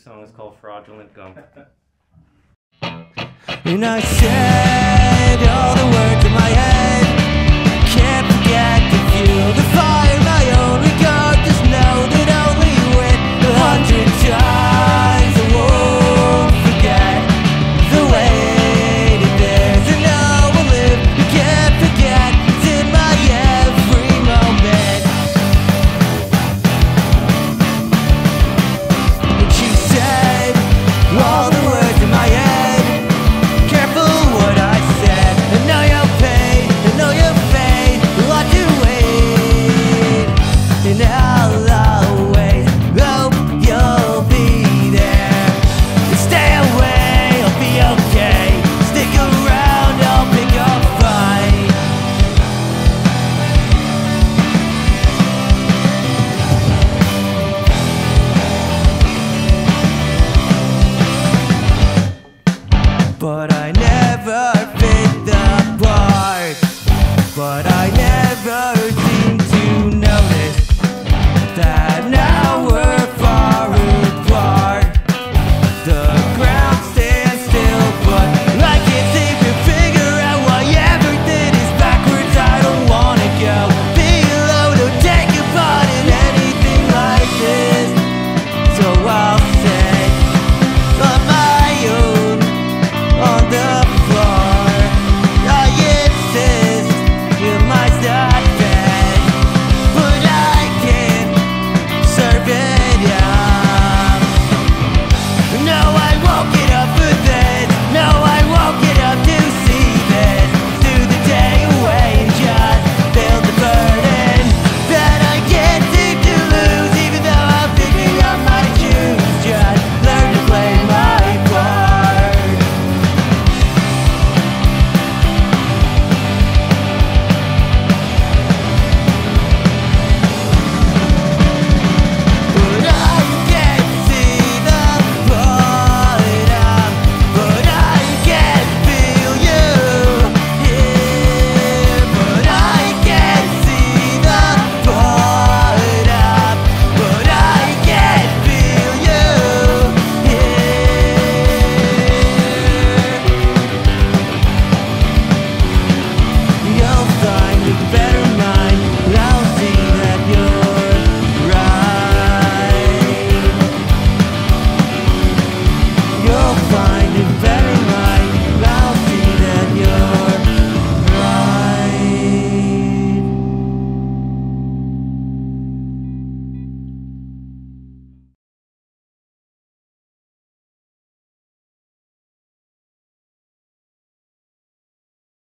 song is called Fraudulent Gump. And I said all the words in my head. Can't forget to fuel the fire. My only God, just know that only with 100 times I won't forget the way that there's an hour live. You can't forget, it's in my every moment. And she said all the words in my head. Careful what I said. I know your pain, I know your fate. What you wait, and I'll always hope you'll be there. Stay away, I'll be okay. Stick around, I'll pick a fight. But I never fit the part. But I never seem to notice that now we're